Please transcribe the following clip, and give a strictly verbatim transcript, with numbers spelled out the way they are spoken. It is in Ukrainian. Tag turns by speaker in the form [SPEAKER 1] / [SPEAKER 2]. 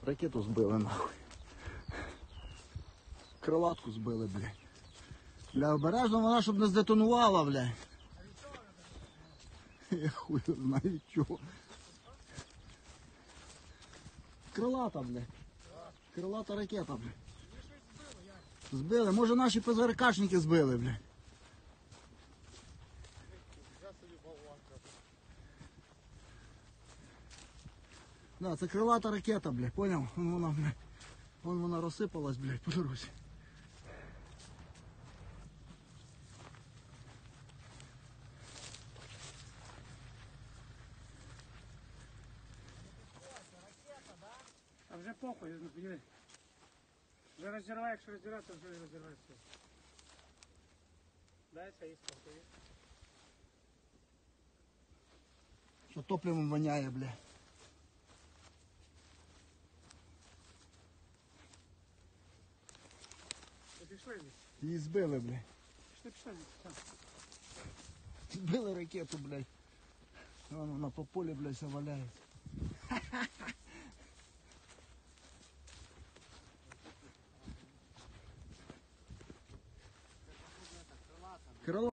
[SPEAKER 1] Ракету збили нахуй. Крилатку збили, блядь. Бля, обережно вона, щоб не здетонувала, блядь. Я хуй знаю чого. Крилата, блядь. Крилата ракета, блядь. Збили, може наші ПЗРКшники збили, блядь. Да, це крилата ракета, блядь, поняв? Вон вона, блядь. Вон вона розсипалась, блядь, по дорозі.
[SPEAKER 2] А вже похуй, ну подиви. Вже розірває, якщо розірває, то вже розірває все. Дай це і спокій.
[SPEAKER 1] Що топливом воняє, блядь.
[SPEAKER 2] Пішли звідси.
[SPEAKER 1] Її збили, блядь.
[SPEAKER 2] Пішли, пішли звідси.
[SPEAKER 1] Збили ракету, блядь. Вон вона по полі, блядь, все валяється. Крило